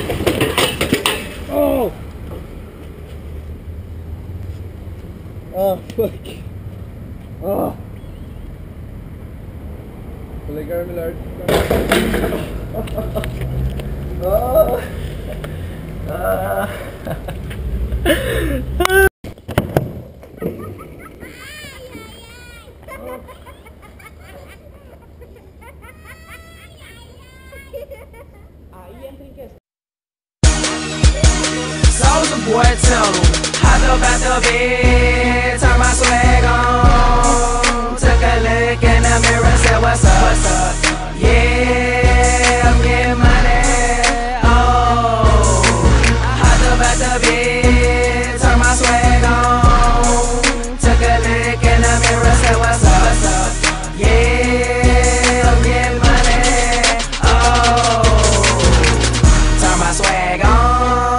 Oh! Oh, fuck. Oh! Balikan, my lord. Oh! Soulja Boy, tell 'em. Hopped up out the bed, turn my swag on. Took a look in the mirror, said, what's up? What's up? Yeah, I'm getting money. Oh, hopped up out the bed, turn my swag on. Took a look in the mirror, said, what's up? What's up? Yeah, I'm getting money. Oh, turn my swag on.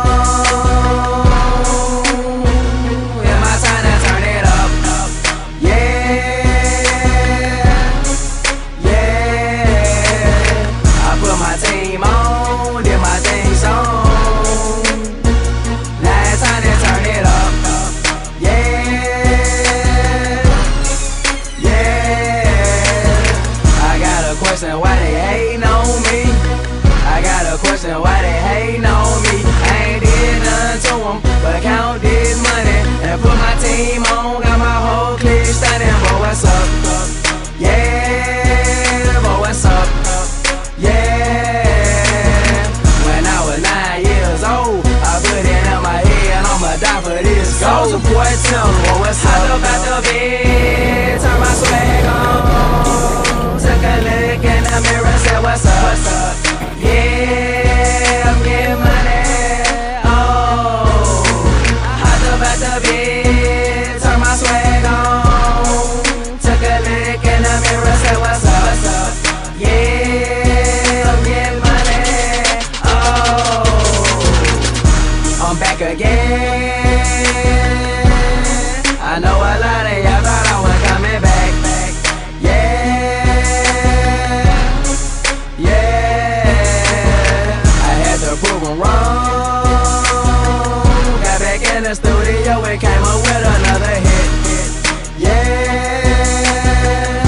Why they hating on me? I got a question, why they hating on me? I ain't did nothing to them, but count this money and put my team on. Got my whole clique standing, boy, what's up? Yeah, boy, what's up? Yeah. When I was 9 years old, I put it in my head, I'ma die for this gold. Soulja Boy, tell me, boy, what's up? Hopped up out the bed, turn my swag on. Took a look in the mirror, said, what's up? What's up? Yeah, I'm getting money. Oh, hopped up out the bed, turn my swag on. Took a look in the mirror, said, what's up? What's up? Yeah, I'm getting money. Oh, I'm back again. I know a lot of y'all thought I was coming back. Prove them wrong. Got back in the studio and came up with another hit. Yeah,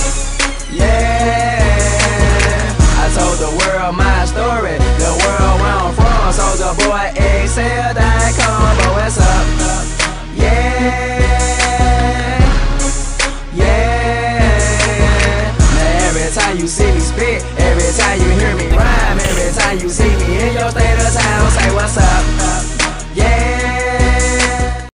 yeah. I told the world my story, the world where I'm from. Soulja Boy, XL.com, but what's up? Yeah, yeah. Now every time you see me spit, every time you hear me rhyme, every time you see me in your status,